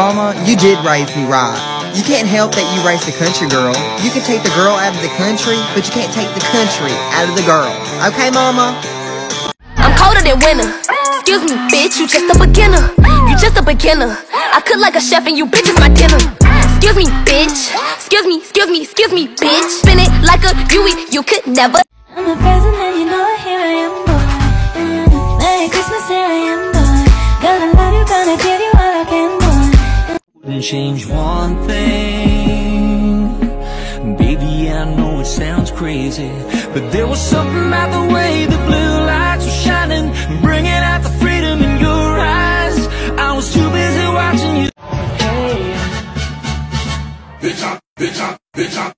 mama, you did raise me right. You can't help that you raised a country girl. You can take the girl out of the country, but you can't take the country out of the girl. Okay, mama? I'm colder than winter. Excuse me, bitch, you just a beginner. You just a beginner. I cook like a chef and you bitches my dinner. Excuse me, bitch. Excuse me, bitch. Spin it like a Yui, you could never. I'm the present and you know here I am, boy. Merry Christmas, here I am, boy. Gonna love you, gonna give you all I can, boy. Wouldn't change one thing, baby, I know it sounds crazy, but there was something about the way the blue lights were shining, bringing out the freedom in your eyes. I was too busy watching you. Hey, bitch up, bitch up, bitch up.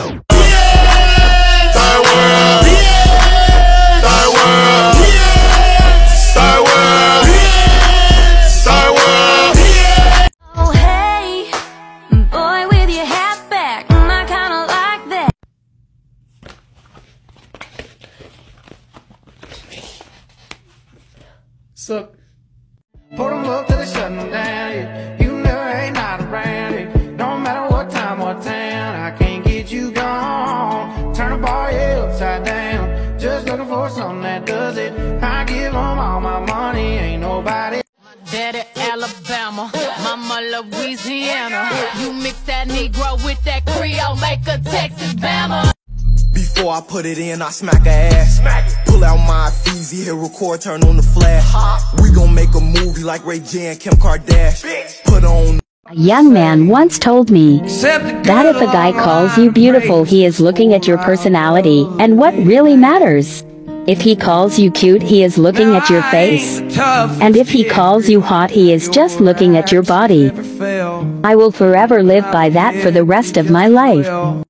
Sup? Put 'em up till they shut 'em down, yeah. You never ain't not around, yeah. No matter what time or town, I can't get you gone. Turn a bar upside down, just looking for something that does it. I give 'em all my money, ain't nobody. Daddy Alabama, mama Louisiana. You mix that Negro with that Creole, make a Texas Bama. Before I put it in, I smack her ass. Pull out my Feezy, hit record, turn on the flash. We gon' make a movie like Ray J and Kim Kardashian. Put on. A young man once told me that if a guy calls you beautiful, he is looking at your personality and what really matters. If he calls you cute, he is looking at your face. And if he calls you hot, he is just looking at your body. I will forever live by that for the rest of my life.